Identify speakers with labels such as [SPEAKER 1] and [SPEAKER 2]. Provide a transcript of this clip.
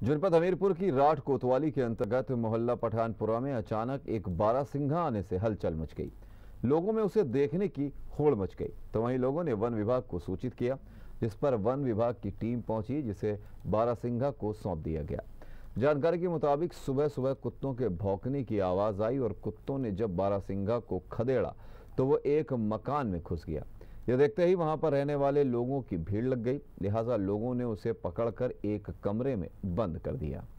[SPEAKER 1] जनपद हमीरपुर की राठ कोतवाली के अंतर्गत मोहल्ला पठानपुरा में अचानक एक बारहसिंघा आने से हलचल मच गई। लोगों में उसे देखने की होड़ मच गई, तो वहीं लोगों ने वन विभाग को सूचित किया, जिस पर वन विभाग की टीम पहुंची, जिसे बारहसिंघा को सौंप दिया गया। जानकारी के मुताबिक सुबह सुबह कुत्तों के भौंकने की आवाज आई और कुत्तों ने जब बारहसिंघा को खदेड़ा तो वो एक मकान में घुस गया। यह देखते ही वहां पर रहने वाले लोगों की भीड़ लग गई, लिहाजा लोगों ने उसे पकड़कर एक कमरे में बंद कर दिया।